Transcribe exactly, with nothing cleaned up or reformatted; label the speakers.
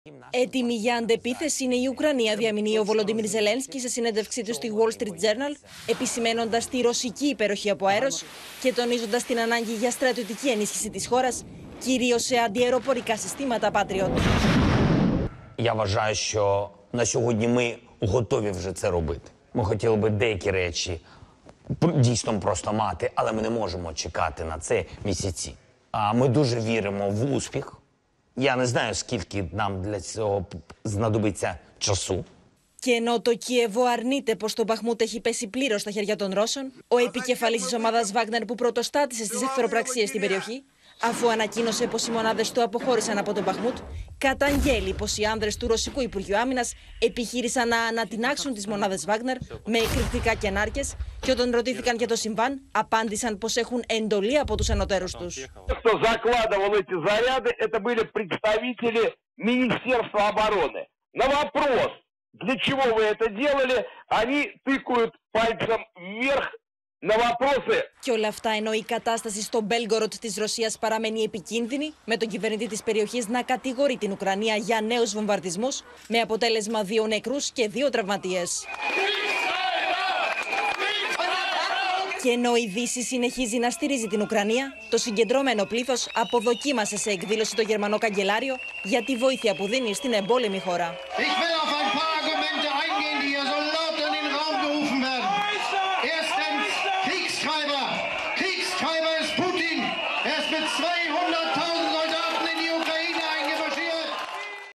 Speaker 1: Έτοιμη για αντεπίθεση είναι η Ουκρανία, διαμηνύει ο Βολοντίμιρ Ζελένσκι σε συνέντευξή του στη Wall Street Journal, επισημαίνοντας τη ρωσική υπεροχή από αέρος και τονίζοντας την ανάγκη για στρατιωτική ενίσχυση της χώρας, κυρίως σε αντιαεροπορικά συστήματα Patriot.
Speaker 2: Я вважаю, що на сьогодні ми готові вже це робити. Ми хотіли би деякі речі дійсно просто мати, але ми не можемо чекати на це місяці. А ми дуже віримо в успіх. Я не знаю, скільки нам для цього знадобиться часу.
Speaker 1: Και ενώ το Κιέβο αρνείται πως το Μπαχμούτ έχει πέσει πλήρως στα χέρια των Ρώσων, ο επικεφαλής της ομάδας Βάγνερ που πρωτοστάτησε στις εχθροπραξίες στην περιοχή, αφού ανακοίνωσε πως οι μονάδες του αποχώρησαν από τον Μπαχμούτ, καταγγέλει πως οι άνδρες του Ρωσικού Υπουργείου Άμυνας επιχείρησαν να ανατινάξουν τις μονάδες Βάγνερ με εκρηκτικά και νάρκες και όταν ρωτήθηκαν για το συμβάν, απάντησαν πως έχουν εντολή από τους ανωτέρους τους.
Speaker 3: Для чего вы это делали? Они тыкают пальцем вверх на вопросы.
Speaker 1: Και όλα αυτά ενώ η κατάσταση στο Μπέλγκοροντ της Ρωσίας παραμένει επικίνδυνη, με τον κυβερνητή της περιοχής να κατηγορεί την Ουκρανία για νέους βομβαρδισμούς, με αποτέλεσμα δύο νεκρούς και δύο τραυματίες. Και ενώ η Δύση συνεχίζει να στηρίζει την Ουκρανία, το συγκεντρωμένο πλήθος αποδοκίμασε σε εκδήλωση το γερμανό καγκελάριο για τη βοήθεια που δίνει στην εμπόλεμη χώρα.